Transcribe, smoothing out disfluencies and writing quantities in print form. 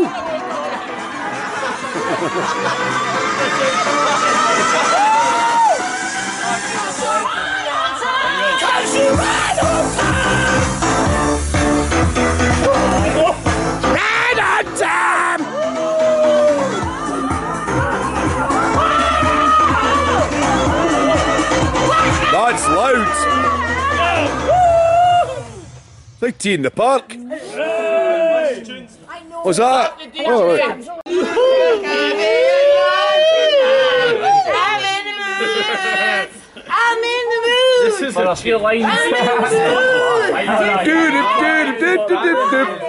Cause you ride on time! Ride on time! That's loud! It's like tea in the park. What's that? Oh, right. I'm in the mood! This is a few lines.